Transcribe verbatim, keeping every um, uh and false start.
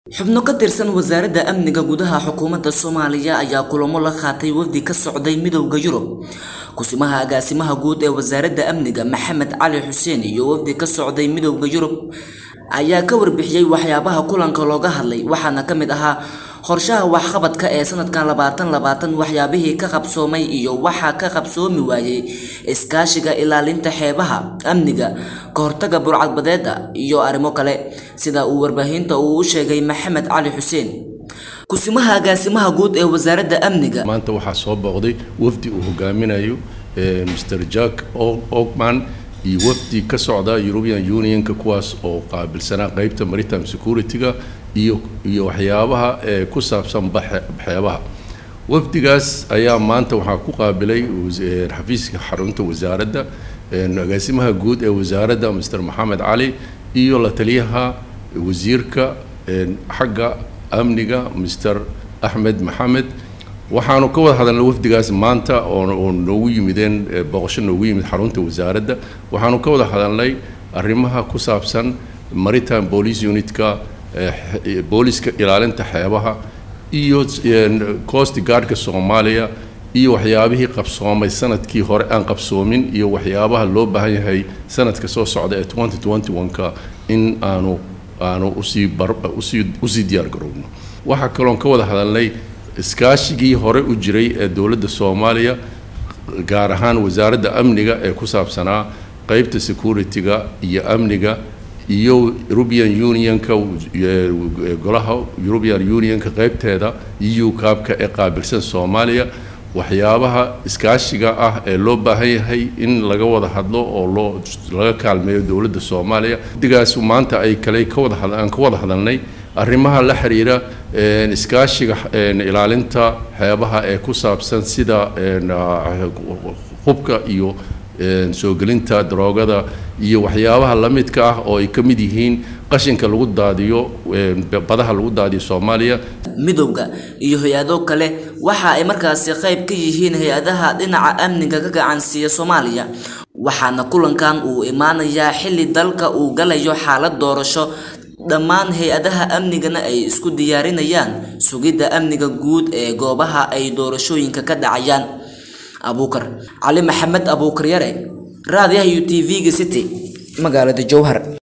xubno ka tirsan wasaaradda amniga gudaha xukuumadda Soomaaliya ayaa kulamo la qaatay wafdi ka socday midowga Yurub kusimaha agaasimaha guud ee wasaaradda amniga Maxamed Cali Xuseen iyo wafdi ka socday midowga Yurub ayaa ka warbixiyay waxyaabaha kulanka looga hadlay waxaana kamid ahaa qorshaha waxqabadka ee sanadkan labaatan labaatan waxyaabihii ka qabsoomay iyo waxa ka qabsoomi waayay iskaashiga ilaalinta xeebaha amniga ka hortagga burcadbadeeda iyo arrimo kale sida uu warbaahinta uu u sheegay Maxamed Cali Xuseen kusimaha agaasimaha guud ee wasaaradda amniga maanta waxa soo booqday wafdi uu hogaaminayo Mister Jack Oakman iyo wafdi ka socda European Union ka kuwaas oo qaabilsanaa qaybta maritime security-ga iyo iyo waxyaabaha ee ku saabsan baxyaabaha wafdigaas ayaa maanta waxa ku qaabilay xafiiska xarunta wasaaradda agaasimaha guud ee wasaaradda Mister Maxamed Cali iyo la taliyaha wasiirka xagga amniga Mister Ahmed Maxamed waxaanu ka wada hadalnay wafdigaas maanta oo noogu yimideen boqosho noogu yimid xarunta wasaaradda waxaanu ka wada hadalnay arrimaha ku saabsan maritime police unit-ka booliska ilaalinta xeebaha iyo coast guard-ka Soomaaliya iyo waxyaabihii qabsoomay sanadkii hore aan qabsoomin iyo waxyaabaha loo baahan yahay sanadka soo socda ee twenty twenty-one-ka in aanu aanu usii usii usii diyaar garowno waxa kaloon ka wada hadalnay iskaashigii hore u jiray ee dawladda Soomaaliya gaar ahaan wasaaradda amniga ee ku saabsanaa qaybta security-ga iyo amniga iyo European Union-ka golaha European Union-ka qaybteeda E U-kaabka ee qaabilsan Soomaaliya waxyaabaha iskaashiga ah ee loo baahan yahay in laga wada hadlo oo loo laga kaalmeeyo dawladda Soomaaliya digaas maanta ay kale ka wada hadlaan ka wada hadalnay arrimaha la xiriira iskaashiga ilaalinta xeebaha ee ku saabsan sida hubka iyo soo gelinta droogada iyo waxyaabaha la midka ah oo ay kamid yihiin qashinka lagu daadiyo badaha lagu daadiyo Soomaaliya midowga iyo hay'ado kale waxa ay markaasi qayb ka yihiin hay'adaha dhinaca amniga ka gacansiiya Soomaaliya waxaana kulankan uu imaanayaa xilli dalka uu galayo xaalad doorasho dhammaan hay'adaha amnigana ay isku diyaarinayaan sugidda amniga guud ee goobaha ay doorashooyinka ka dhacayaan Abuukar Ali Maxamed Abuukar Yare raadiyaha U T V-ga City magaalada Jowhar.